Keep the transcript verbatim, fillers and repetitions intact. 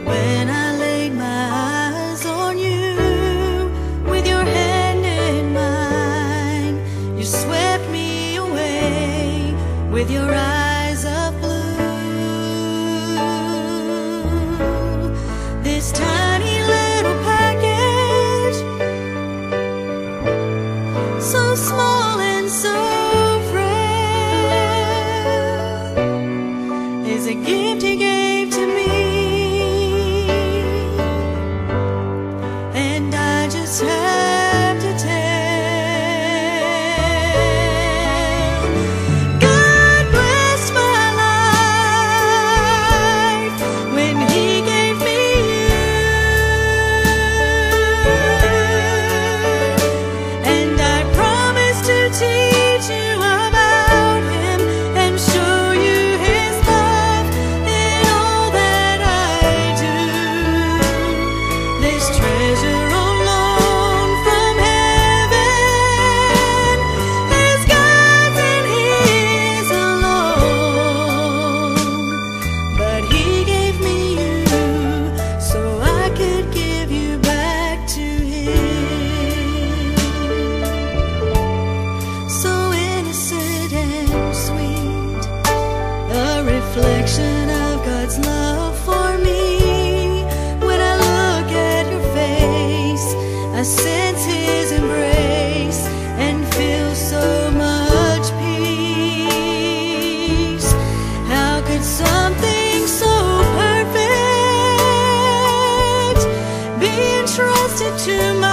When I laid my eyes on you, with your hand in mine, you swept me away with your eyes of blue. This tiny little package, so small and so frail, is a gift you gave to me. And I just have to tell, God blessed my life when He gave me you. And I promise to teach you about Him and show you His love in all that I do. This treasure on loan from heaven is God's and His alone. But He gave me you so I could give you back to Him. So innocent and sweet, a reflection of God's love for me. When I look at your face, I sense His embrace and feel so much peace. How could something so perfect be entrusted to my